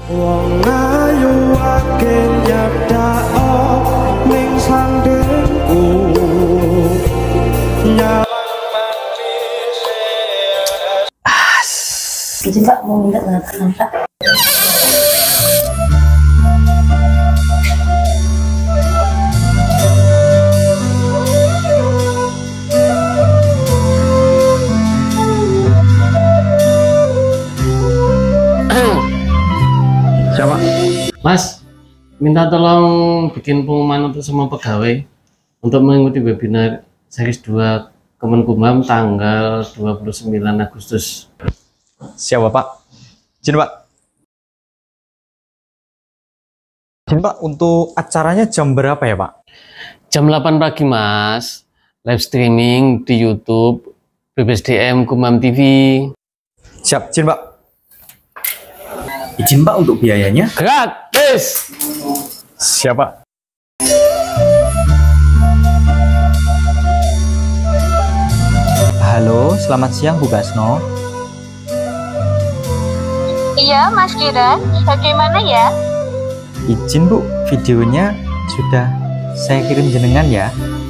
Wong ayu akeh nyadao ning sandengku Jadi Pak mau minta tanda Pak. Siapa? Mas, minta tolong bikin pengumuman untuk semua pegawai untuk mengikuti webinar series 2 Kemenkumham tanggal 29 Agustus. Siapa Pak? Izin Pak. Izin Pak, untuk acaranya jam berapa ya Pak? Jam 8 pagi Mas, live streaming di YouTube BPSDM Kumham TV. Siap, izin Pak. Izin Pak untuk biayanya? Gratis. Siapa? Halo, selamat siang Bu Gasno. Iya, Mas Kiran. Bagaimana ya? Izin Bu, videonya sudah saya kirim jenengan ya.